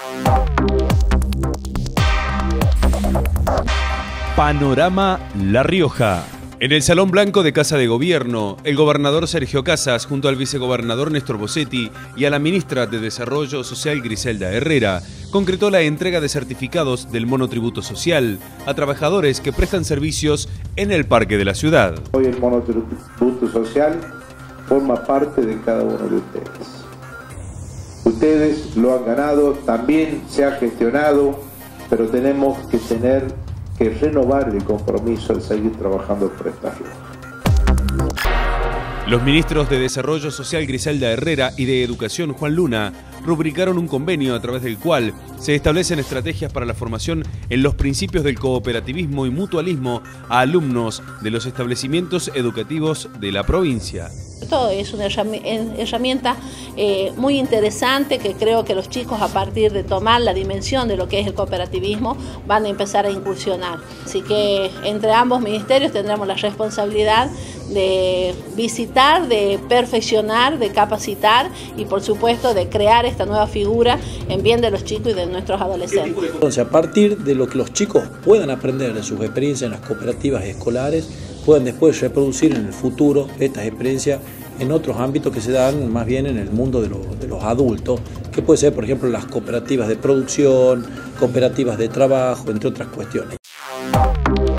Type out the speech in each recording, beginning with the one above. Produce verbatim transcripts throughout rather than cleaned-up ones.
Panorama La Rioja. En el Salón Blanco de Casa de Gobierno, el gobernador Sergio Casas, junto al vicegobernador Néstor Bossetti y a la ministra de Desarrollo Social Griselda Herrera, concretó la entrega de certificados del monotributo social a trabajadores que prestan servicios en el parque de la ciudad. Hoy el monotributo social forma parte de cada uno de ustedes. Ustedes lo han ganado, también se ha gestionado, pero tenemos que tener que renovar el compromiso de seguir trabajando por esta Rioja. Los ministros de Desarrollo Social Griselda Herrera y de Educación Juan Luna rubricaron un convenio a través del cual se establecen estrategias para la formación en los principios del cooperativismo y mutualismo a alumnos de los establecimientos educativos de la provincia. Esto es una herramienta eh, muy interesante que creo que los chicos, a partir de tomar la dimensión de lo que es el cooperativismo, van a empezar a incursionar. Así que entre ambos ministerios tendremos la responsabilidad de visitar, de perfeccionar, de capacitar y por supuesto de crear esta nueva figura en bien de los chicos y de nuestros adolescentes. Entonces, a partir de lo que los chicos puedan aprender de sus experiencias en las cooperativas escolares, puedan después reproducir en el futuro estas experiencias en otros ámbitos que se dan más bien en el mundo de, lo, de los adultos, que puede ser, por ejemplo, las cooperativas de producción, cooperativas de trabajo, entre otras cuestiones.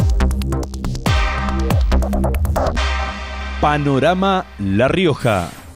Panorama La Rioja.